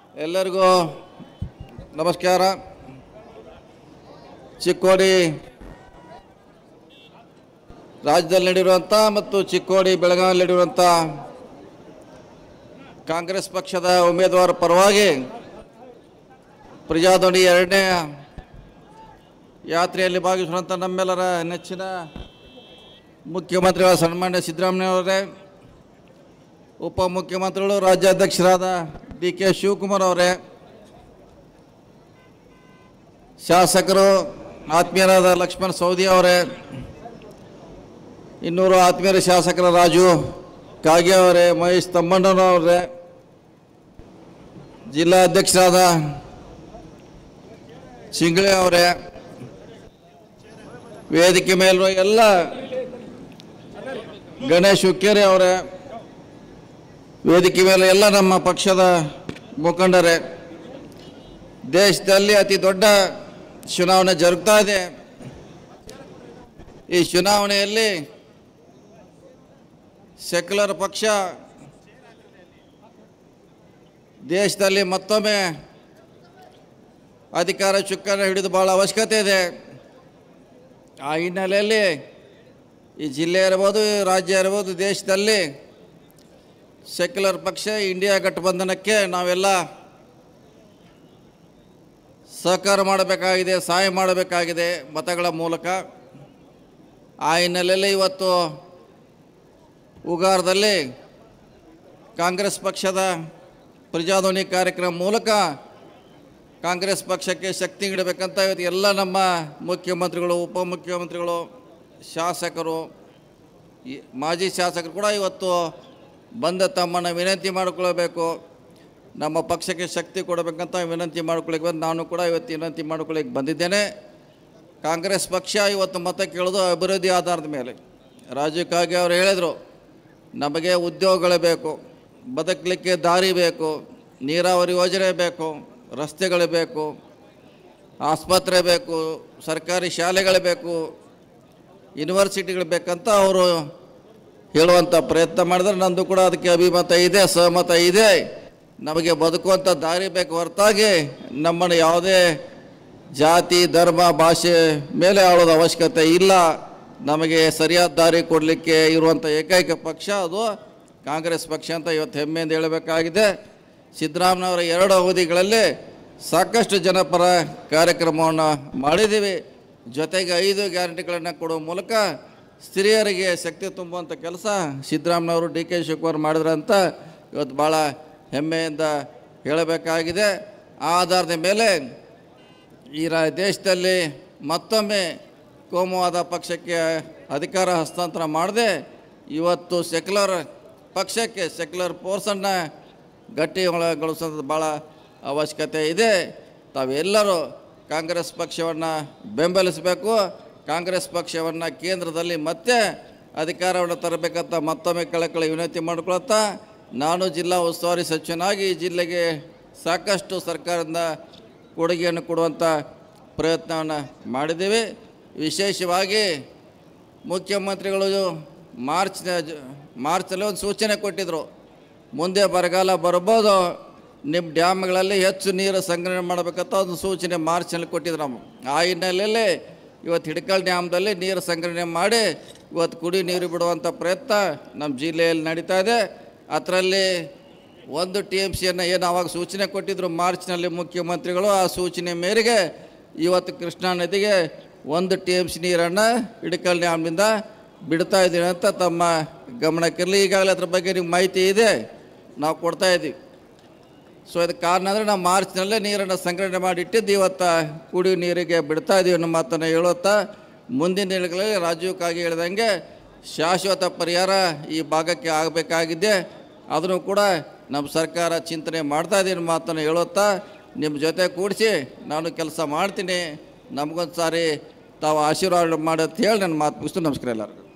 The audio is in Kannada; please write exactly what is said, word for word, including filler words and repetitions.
ಎಲ್ಲರಿಗೂ ನಮಸ್ಕಾರ. ಚಿಕ್ಕೋಡಿ ರಾಜ್ಯದಲ್ಲಿ ನಡೆಯುವಂಥ ಮತ್ತು ಚಿಕ್ಕೋಡಿ ಬೆಳಗಾವಿಯಲ್ಲಿ ನಡೆಯುವಂಥ ಕಾಂಗ್ರೆಸ್ ಪಕ್ಷದ ಉಮೇದುವಾರ ಪರವಾಗಿ ಪ್ರಜಾಧ್ವನಿ ಎರಡನೇ ಯಾತ್ರೆಯಲ್ಲಿ ಭಾಗವಹಿಸುವಂಥ ನಮ್ಮೆಲ್ಲರ ನೆಚ್ಚಿನ ಮುಖ್ಯಮಂತ್ರಿಗಳ ಸನ್ಮಾನ್ಯ ಸಿದ್ದರಾಮಯ್ಯವರೇ, ಉಪಮುಖ್ಯಮಂತ್ರಿಗಳು ರಾಜ್ಯಾಧ್ಯಕ್ಷರಾದ ಡಿ ಕೆ ಶಿವಕುಮಾರ್ ಅವರೇ, ಶಾಸಕರು ಆತ್ಮೀಯರಾದ ಲಕ್ಷ್ಮಣ ಸವದಿ ಅವರೇ, ಇನ್ನೂರು ಆತ್ಮೀಯರ ಶಾಸಕರ ರಾಜು ಕಾಗೆ ಅವರೇ, ಮಹೇಶ್ ತಮ್ಮಣ್ಣನವರೇ, ಜಿಲ್ಲಾಧ್ಯಕ್ಷರಾದ ಚಿಂಗಳೆ ಅವರೇ, ವೇದಿಕೆ ಮೇಲಿರುವ ಎಲ್ಲ ಗಣೇಶ್ ಹುಕ್ಕೇರಿ ಅವರೇ, ವೇದಿಕೆ ಮೇಲೆ ಎಲ್ಲ ನಮ್ಮ ಪಕ್ಷದ ಮುಖಂಡರೇ, ದೇಶದಲ್ಲಿ ಅತಿ ದೊಡ್ಡ ಚುನಾವಣೆ ಜರುಗ್ತಾ ಇದೆ. ಈ ಚುನಾವಣೆಯಲ್ಲಿ ಸೆಕ್ಯುಲರ್ ಪಕ್ಷ ದೇಶದಲ್ಲಿ ಮತ್ತೊಮ್ಮೆ ಅಧಿಕಾರ ಚುಕ್ಕಾಣಿ ಹಿಡಿದು ಭಾಳ ಅವಶ್ಯಕತೆ ಇದೆ. ಆ ಹಿನ್ನೆಲೆಯಲ್ಲಿ ಈ ಜಿಲ್ಲೆ ಇರ್ಬೋದು, ರಾಜ್ಯ ಇರ್ಬೋದು, ದೇಶದಲ್ಲಿ ಸೆಕ್ಯುಲರ್ ಪಕ್ಷ ಇಂಡಿಯಾ ಗಠಬಂಧನಕ್ಕೆ ನಾವೆಲ್ಲ ಸಹಕಾರ ಮಾಡಬೇಕಾಗಿದೆ, ಸಹಾಯ ಮಾಡಬೇಕಾಗಿದೆ ಮತಗಳ ಮೂಲಕ. ಆ ಹಿನ್ನೆಲೆಯಲ್ಲಿ ಇವತ್ತು ಉಗಾರದಲ್ಲಿ ಕಾಂಗ್ರೆಸ್ ಪಕ್ಷದ ಪ್ರಜಾಧ್ವನಿ ಕಾರ್ಯಕ್ರಮ ಮೂಲಕ ಕಾಂಗ್ರೆಸ್ ಪಕ್ಷಕ್ಕೆ ಶಕ್ತಿ ನೀಡಬೇಕಂತ ಇವತ್ತು ಎಲ್ಲ ನಮ್ಮ ಮುಖ್ಯಮಂತ್ರಿಗಳು, ಉಪಮುಖ್ಯಮಂತ್ರಿಗಳು, ಶಾಸಕರು, ಮಾಜಿ ಶಾಸಕರು ಕೂಡ ಇವತ್ತು ಬಂದ ತಮ್ಮನ್ನು ವಿನಂತಿ ಮಾಡಿಕೊಳ್ಳಬೇಕು, ನಮ್ಮ ಪಕ್ಷಕ್ಕೆ ಶಕ್ತಿ ಕೊಡಬೇಕಂತ ವಿನಂತಿ ಮಾಡ್ಕೊಳ್ಳಿಕ್ಕೆ ಬಂದು ನಾನು ಕೂಡ ಇವತ್ತು ವಿನಂತಿ ಮಾಡ್ಕೊಳ್ಳಿಕ್ಕೆ ಬಂದಿದ್ದೇನೆ. ಕಾಂಗ್ರೆಸ್ ಪಕ್ಷ ಇವತ್ತು ಮತ ಕೇಳೋದು ಅಭಿವೃದ್ಧಿ ಆಧಾರದ ಮೇಲೆ. ರಾಜೀವ್ ಕಾಗೆ ಅವರು ಹೇಳಿದರು, ನಮಗೆ ಉದ್ಯೋಗಗಳೇ ಬೇಕು, ಬದುಕಲಿಕ್ಕೆ ದಾರಿ ಬೇಕು, ನೀರಾವರಿ ಯೋಜನೆ ಬೇಕು, ರಸ್ತೆಗಳು ಬೇಕು, ಆಸ್ಪತ್ರೆ ಬೇಕು, ಸರ್ಕಾರಿ ಶಾಲೆಗಳು ಬೇಕು, ಯೂನಿವರ್ಸಿಟಿಗಳು ಬೇಕಂತ ಅವರು ಹೇಳುವಂಥ ಪ್ರಯತ್ನ ಮಾಡಿದ್ರೆ ನಂದು ಕೂಡ ಅದಕ್ಕೆ ಅಭಿಮತ ಇದೆ, ಸಹಮತ ಇದೆ. ನಮಗೆ ಬದುಕುವಂಥ ದಾರಿ ಬೇಕು ಹೊರತಾಗಿ ನಮ್ಮನ್ನು ಯಾವುದೇ ಜಾತಿ, ಧರ್ಮ, ಭಾಷೆ ಮೇಲೆ ಆಳೋದು ಅವಶ್ಯಕತೆ ಇಲ್ಲ. ನಮಗೆ ಸರಿಯಾದ ದಾರಿ ಕೊಡಲಿಕ್ಕೆ ಇರುವಂಥ ಏಕೈಕ ಪಕ್ಷ ಅದು ಕಾಂಗ್ರೆಸ್ ಪಕ್ಷ ಅಂತ ಇವತ್ತು ಹೆಮ್ಮೆಯಿಂದ ಹೇಳಬೇಕಾಗಿದೆ. ಸಿದ್ದರಾಮಯ್ಯವರ ಎರಡು ಅವಧಿಗಳಲ್ಲಿ ಸಾಕಷ್ಟು ಜನಪರ ಕಾರ್ಯಕ್ರಮವನ್ನು ಮಾಡಿದ್ದೀವಿ. ಜೊತೆಗೆ ಐದು ಗ್ಯಾರಂಟಿಗಳನ್ನು ಕೊಡುವ ಮೂಲಕ ಸ್ತ್ರೀಯರಿಗೆ ಶಕ್ತಿ ತುಂಬುವಂಥ ಕೆಲಸ ಸಿದ್ದರಾಮಯ್ಯವರು, ಡಿ ಕೆ ಶಿವಕುಮಾರ್ ಮಾಡಿದ್ರು ಅಂತ ಇವತ್ತು ಭಾಳ ಹೆಮ್ಮೆಯಿಂದ ಹೇಳಬೇಕಾಗಿದೆ. ಆ ಆಧಾರದ ಮೇಲೆ ಈ ರಾ ದೇಶದಲ್ಲಿ ಮತ್ತೊಮ್ಮೆ ಕೋಮುವಾದ ಪಕ್ಷಕ್ಕೆ ಅಧಿಕಾರ ಹಸ್ತಾಂತರ ಮಾಡದೆ ಇವತ್ತು ಸೆಕ್ಯುಲರ್ ಪಕ್ಷಕ್ಕೆ, ಸೆಕ್ಯುಲರ್ ಫೋರ್ಸನ್ನು ಗಟ್ಟಿಗೊಳಿಸೋದು ಭಾಳ ಅವಶ್ಯಕತೆ ಇದೆ. ತಾವೆಲ್ಲರೂ ಕಾಂಗ್ರೆಸ್ ಪಕ್ಷವನ್ನು ಬೆಂಬಲಿಸಬೇಕು. ಕಾಂಗ್ರೆಸ್ ಪಕ್ಷವನ್ನು ಕೇಂದ್ರದಲ್ಲಿ ಮತ್ತೆ ಅಧಿಕಾರವನ್ನು ತರಬೇಕಂತ ಮತ್ತೊಮ್ಮೆ ಕಳಕಳಿ ವಿನಂತಿ ಮಾಡಿಕೊಳ್ತಾ, ನಾನು ಜಿಲ್ಲಾ ಉಸ್ತುವಾರಿ ಸಚಿವನಾಗಿ ಈ ಜಿಲ್ಲೆಗೆ ಸಾಕಷ್ಟು ಸರ್ಕಾರದಿಂದ ಕೊಡುಗೆಯನ್ನು ಕೊಡುವಂಥ ಪ್ರಯತ್ನವನ್ನು ಮಾಡಿದ್ದೀವಿ. ವಿಶೇಷವಾಗಿ ಮುಖ್ಯಮಂತ್ರಿಗಳು ಮಾರ್ಚ್ ಮಾರ್ಚಲ್ಲಿ ಒಂದು ಸೂಚನೆ ಕೊಟ್ಟಿದ್ದರು, ಮುಂದೆ ಬರಗಾಲ ಬರ್ಬೋದು, ನಿಮ್ಮ ಡ್ಯಾಮ್ಗಳಲ್ಲಿ ಹೆಚ್ಚು ನೀರು ಸಂಗ್ರಹಣೆ ಮಾಡಬೇಕಂತ ಒಂದು ಸೂಚನೆ ಮಾರ್ಚ್ನಲ್ಲಿ ಕೊಟ್ಟಿದ್ರು. ನಮ್ಮ ಆ ಹಿನ್ನೆಲೆಯಲ್ಲಿ ಇವತ್ತು ಹಿಡಕಲ್ ಡ್ಯಾಮ್ದಲ್ಲಿ ನೀರು ಸಂಗ್ರಹಣೆ ಮಾಡಿ ಇವತ್ತು ಕುಡಿ ನೀರು ಬಿಡುವಂಥ ಪ್ರಯತ್ನ ನಮ್ಮ ಜಿಲ್ಲೆಯಲ್ಲಿ ನಡೀತಾ ಇದೆ. ಅದರಲ್ಲಿ ಒಂದು ಟಿ ಎಮ್ ಸಿಯನ್ನು ಏನು ಆವಾಗ ಸೂಚನೆ ಕೊಟ್ಟಿದ್ದರು ಮಾರ್ಚ್ನಲ್ಲಿ ಮುಖ್ಯಮಂತ್ರಿಗಳು, ಆ ಸೂಚನೆ ಮೇರೆಗೆ ಇವತ್ತು ಕೃಷ್ಣಾ ನದಿಗೆ ಒಂದು ಟಿ ಎಮ್ ಸಿ ನೀರನ್ನು ಹಿಡಕಲ್ ಡ್ಯಾಮ್ನಿಂದ ಬಿಡ್ತಾ ಇದ್ದೀವಿ ಅಂತ ತಮ್ಮ ಗಮನಕ್ಕಿರಲಿ. ಈಗಾಗಲೇ ಅದ್ರ ಬಗ್ಗೆ ನಿಮ್ಗೆ ಮಾಹಿತಿ ಇದೆ, ನಾವು ಕೊಡ್ತಾಯಿದ್ದೀವಿ. ಸೊ ಇದಕ್ಕೆ ಕಾರಣ ಅಂದರೆ ನಾವು ಮಾರ್ಚ್ನಲ್ಲೇ ನೀರನ್ನು ಸಂಗ್ರಹಣೆ ಮಾಡಿಟ್ಟಿದ್ದು ಇವತ್ತು ಕುಡಿಯುವ ನೀರಿಗೆ ಬಿಡ್ತಾ ಇದ್ದೀವಿ ಅನ್ನೋ ಮಾತನ್ನು ಹೇಳುತ್ತಾ, ಮುಂದಿನ ದಿನಗಳಲ್ಲಿ ರಾಜೀವ್ ಕಾಗೆ ಹೇಳಿದಂಗೆ ಶಾಶ್ವತ ಪರಿಹಾರ ಈ ಭಾಗಕ್ಕೆ ಆಗಬೇಕಾಗಿದೆ. ಅದನ್ನು ಕೂಡ ನಮ್ಮ ಸರ್ಕಾರ ಚಿಂತನೆ ಮಾಡ್ತಾ ಇದ್ದೀನಿ ಮಾತನ್ನು ಹೇಳುತ್ತಾ, ನಿಮ್ಮ ಜೊತೆ ಕೂಡಿಸಿ ನಾನು ಕೆಲಸ ಮಾಡ್ತೀನಿ, ನಮಗೊಂದು ಸಾರಿ ತಾವು ಆಶೀರ್ವಾದ ಮಾಡೋದು ಹೇಳಿ ನನ್ನ ಮಾತು ಮುಗಿಸ್ತು. ನಮಸ್ಕಾರ ಎಲ್ಲರಿಗೂ.